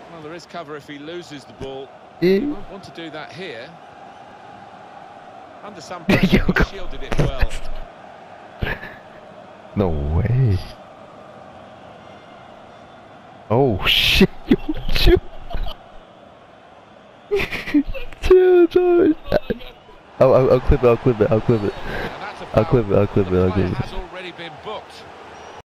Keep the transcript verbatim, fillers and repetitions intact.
Well, there is cover if he loses the ball. Yeah. He won't want to do that here. Under some pressure, he shielded it well. No way. Oh shit, yo, chill. Chill, George. I'll, I'll, I'll clip it, I'll clip it, I'll clip it. I'll clip it, I'll clip it, I'll clip it.